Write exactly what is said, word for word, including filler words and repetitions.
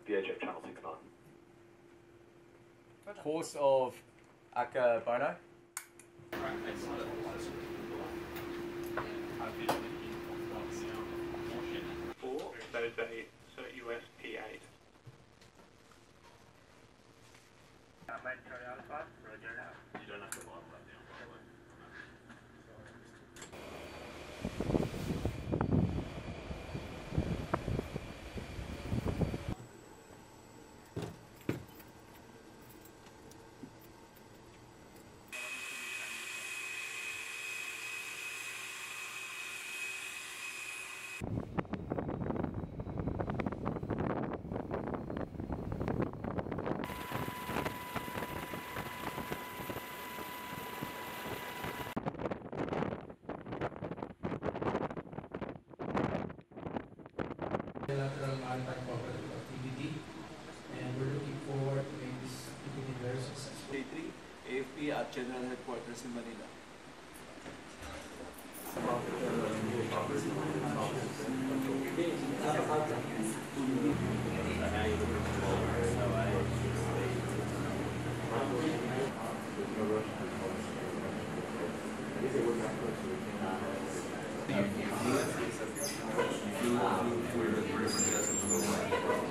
V H F Channel six nine. Course of Akabono. Four, that is a so U S P eight. Alpha, Roger now. You don't have to line that down, by the way. Bilateral maritime cooperative activity, and we're looking forward to make this activity very successful. Day three, A F P at General Headquarters in Manila. You